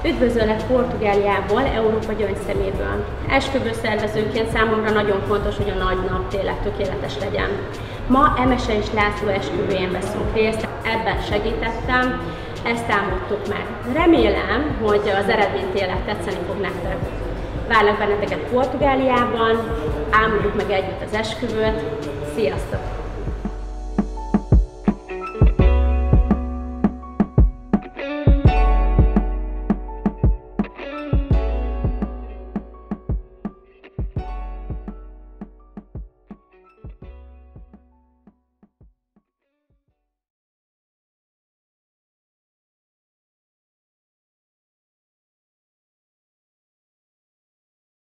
Üdvözöllek Portugáliából, Európa gyöngyszeméből. Esküvőszervezőként számomra nagyon fontos, hogy a nagy nap tényleg tökéletes legyen. Ma Emese és László esküvőjén veszünk részt, ebben segítettem, ezt álmodtuk meg. Remélem, hogy az eredmény tényleg tetszeni fog nektek. Várlak benneteket Portugáliában, álmodjuk meg együtt az esküvőt. Sziasztok!